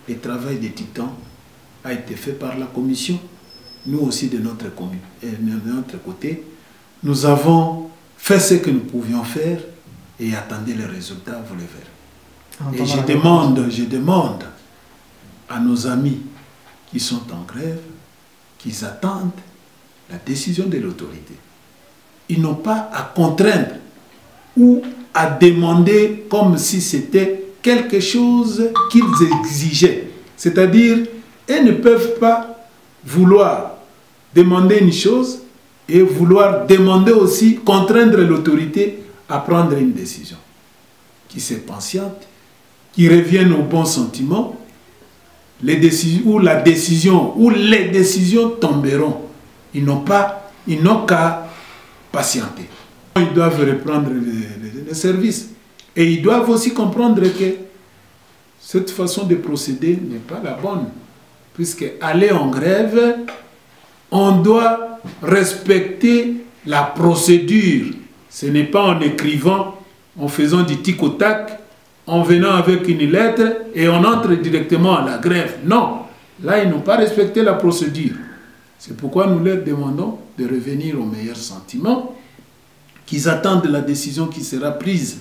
le travail des titans a été fait par la commission. Nous aussi, de notre côté, nous avons fait ce que nous pouvions faire et attendez les résultats, vous les verrez. Et je demande à nos amis qui sont en grève qu'ils attendent la décision de l'autorité. Ils n'ont pas à contraindre ou à demander comme si c'était quelque chose qu'ils exigeaient. C'est-à-dire, ils ne peuvent pas vouloir demander une chose et vouloir demander aussi, contraindre l'autorité à prendre une décision. Qui se patiente, qui revienne au bon sentiment, les décisions tomberont. Ils n'ont qu'à patienter. Ils doivent reprendre les services. Et ils doivent aussi comprendre que cette façon de procéder n'est pas la bonne. Puisque aller en grève, on doit respecter la procédure. Ce n'est pas en écrivant, en faisant du tic au tac, en venant avec une lettre et on entre directement à la grève. Non, là ils n'ont pas respecté la procédure. C'est pourquoi nous leur demandons de revenir au meilleur sentiment, qu'ils attendent la décision qui sera prise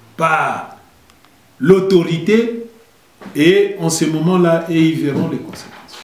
par l'autorité et en ce moment-là, ils verront les conséquences.